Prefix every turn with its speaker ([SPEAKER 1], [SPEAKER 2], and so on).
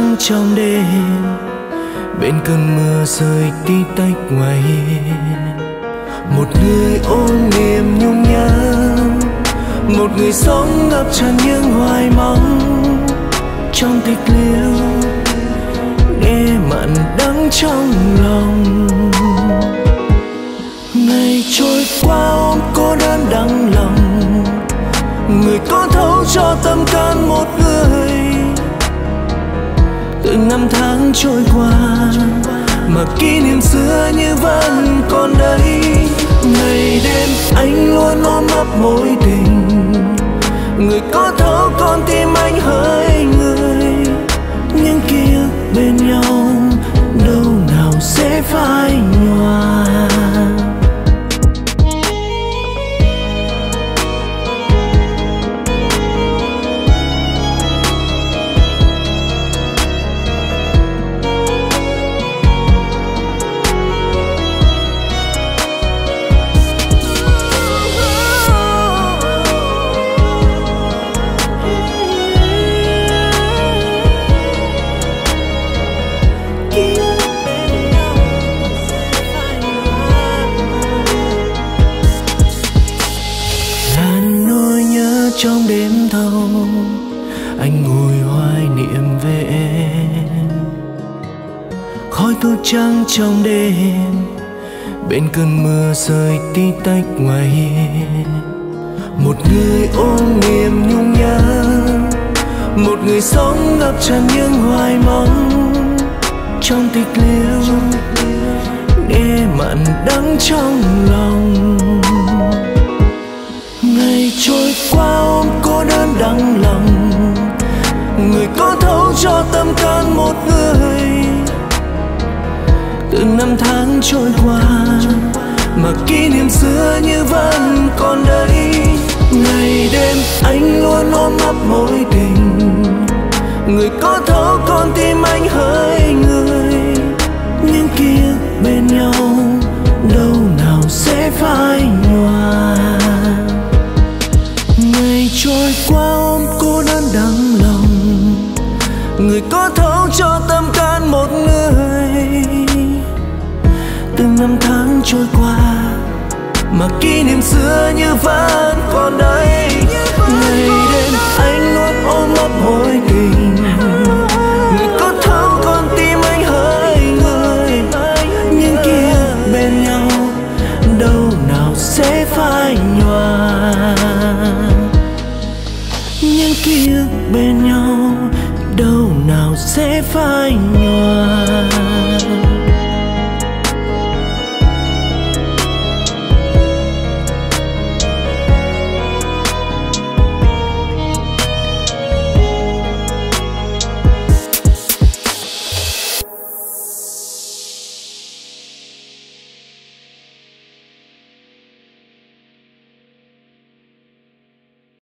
[SPEAKER 1] trắng trong đêm, bên cơn mưa rơi tí tách ngoài hiên. Một người ôm niềm nhung nhớ, một người sống ngập tràn những hoài mong. Trong tịch liêu nghe mặn đắng trong lòng. Ngày trôi qua ôm cô đơn đắng lòng, người có thấu cho tâm can một người. Từ năm tháng trôi qua mà kỷ niệm xưa như vẫn còn đây. Ngày đêm anh luôn ôm ấp mối tình, người có thấu con tim anh hỡi người. Nhưng ký ức bên nhau đâu nào sẽ phai nhòa. Trong đêm thâu anh ngồi hoài niệm về em. Khói thuốc trắng trong đêm, bên cơn mưa rơi tí tách ngoài hiên. Một người ôm niềm nhung nhớ, một người sống ngập tràn những hoài mong. Trong tịch liêu nghe mặn đắng trong lòng. Ngày trôi qua ôm cô đơn đắng lòng, người có thấu cho tâm can một người. Từ năm tháng trôi qua mà kỷ niệm xưa như vẫn còn đây. Ngày đêm anh luôn ôm ấp mối tình, người có thấu con tim anh hỡi người. Nhưng ký ức bên nhau đâu nào sẽ phai nhòa. Ngày trôi qua ôm cô đơn đắng lòng, người có thấu cho tâm can một người. Từng năm tháng trôi qua mà kỷ niệm xưa như vẫn còn đây. Ngày đêm anh luôn ôm ấp mối tình, người có thấu con tim anh hỡi người. Nhưng ký ức bên nhau đâu nào sẽ phai nhòa. Những ký ức bên nhau đâu nào sẽ phai nhòa.